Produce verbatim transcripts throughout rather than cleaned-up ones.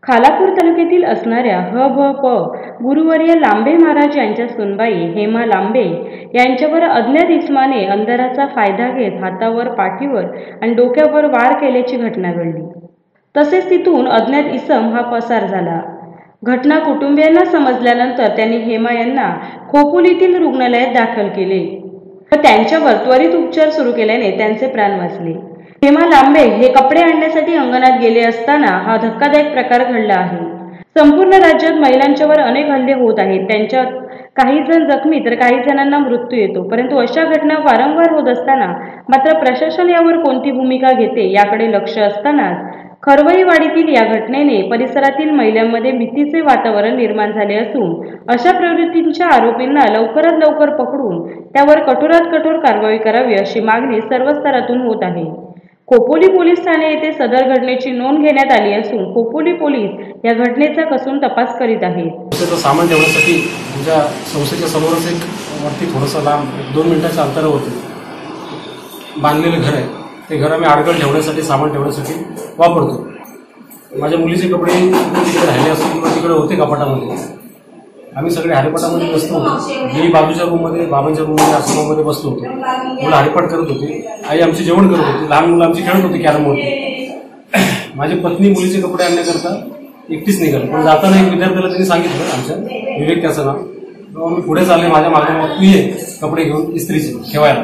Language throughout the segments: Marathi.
खालापूर तालुक्यातील असणाऱ्या ह भ प गुरुवर्य लांबे महाराज यांच्या सुनबाई हेमा लांबे यांच्यावर अज्ञात इसमाने अंधाराचा फायदा घेत हातावर, पाठीवर आणि डोक्यावर वार केल्याची घटना घडली। तसेच तिथून अज्ञात इसम हा पसार झाला। घटना कुटुंबियांना समजल्यानंतर त्यांनी हेमा यांना खोपोलीतील रुग्णालयात दाखल केले व त्यांच्यावर त्वरित उपचार सुरू केल्याने त्यांचे प्राण वाचले। हेमा लांबे हे कपडे आणण्यासाठी अंगणात गेले असताना हा धक्कादायक प्रकार घडला आहे। संपूर्ण राज्यात महिलांच्यावर अनेक हल्ले होत आहेत, त्यांच्यात काही जण जखमी तर काही जणांना मृत्यू येतो, परंतु अशा घटना वारंवार होत असताना मात्र प्रशासन यावर कोणती भूमिका घेते याकडे लक्ष असतानाच खरवईवाडीतील या घटनेने परिसरातील महिलांमध्ये भीतीचे वातावरण निर्माण झाले असून अशा प्रवृत्तींच्या आरोपींना लवकरात लवकर पकडून त्यावर कठोरात कठोर कारवाई करावी अशी मागणी सर्व स्तरातून होत आहे। खोपोली पोलीस ठाणे येथे सदर घटनेची नोंद घेण्यात आली असून खोपोली पोलीस या घटनेचा कसून तपास करीत आहेत। सामान ठेवण्यासाठी तुमच्या संस्थेच्या समोरच एक वरती थोडंसं लांब दोन मिनिटाच्या अंतरावरती बांधलेलं घर आहे। ते घर आम्ही आडगळ ठेवण्यासाठी, सामान ठेवण्यासाठी वापरतो। माझ्या मुलीचे कपडे तिकडे राहिले असतील किंवा तिकडे होते कपाटामध्ये, आम्ही सगळे हरिपाटामध्ये बसलो होतो। मी बाजूच्या रूममध्ये, बाबांच्या रूममध्ये, आश्रमामध्ये बसलो होतो। मुलं हरिपाट करत होते, आई आमची जेवण करत होती, लहान मुलं आमची खेळत होती कॅरमवरती। माझी पत्नी मुलीचे कपडे आणण्याकरता एकटीच निघाली, पण जाताना एक विद्यार्थ्याला त्यांनी सांगितलं, आमच्या विवेक त्याचं नाव, तेव्हा मी पुढे चालले, माझ्या मागे मग तू ये कपडे घेऊन इस्त्रीचे ठेवायला।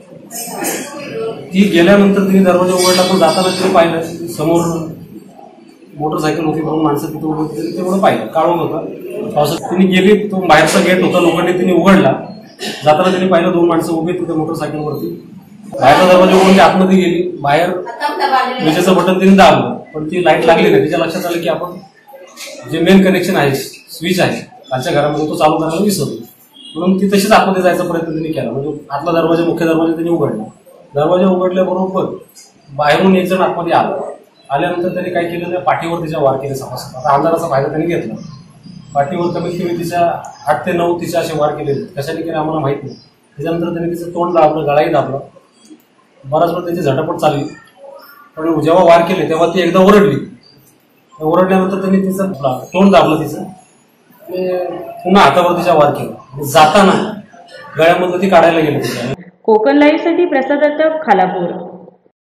ती गेल्यानंतर तिने दरवाजा उघडला, पण जाताना तिने पाहिलं समोर मोटरसायकल होती, दोन माणसं तिथे उभं होती, तेवढं पाहिलं काढून होता पावसात। तिने गेली, तो बाहेरचा गेट होता लोखंडी, तिने उघडला, जाताना तिने पाहिलं दोन माणसं उभी तिथे मोटरसायकलवरती। बाहेरचा दरवाजा उघडून आतमध्ये गेली, बाहेर विजेचं बटन तिने दाबलं, पण ती लाईट लागली नाही। तिच्या लक्षात आलं की आपण जे मेन कनेक्शन आहे, स्विच आहे आमच्या घरामध्ये, तो चालू करायला विसरलो, म्हणून ती तशीच आतमध्ये जायचा प्रयत्न तिने केला। म्हणजे आतला दरवाजा, मुख्य दरवाजा तिने उघडला। दरवाजा उघडल्याबरोबर बाहेरून एक जण आतमध्ये आला। आल्यानंतर त्यांनी काय केलं, त्या पाठीवर तिच्या वार केले समजतात। आता अंधाराचा फायदा त्यांनी घेतला, पाठीवर कमीत कमी तिच्या आठ ते नऊ तिच्या असे वार केले। कशाने केले आम्हाला माहित नाही। त्याच्यानंतर त्यांनी तिचं तोंड दाबलं, गळाही दाबला, बराच वेळ त्याची झटापट चालली, पण जेव्हा वार केले तेव्हा ती एकदा ओरडली। ओरडल्यानंतर त्यांनी तिचं तोंड दाबलं तिचं, पुन्हा हातावर तिच्या वार केला। जाताना गळ्यामधलं ती काढायला गेली तिच्या। कोकण लाईव्ह साठी प्रसाद दत्त, खालापूर।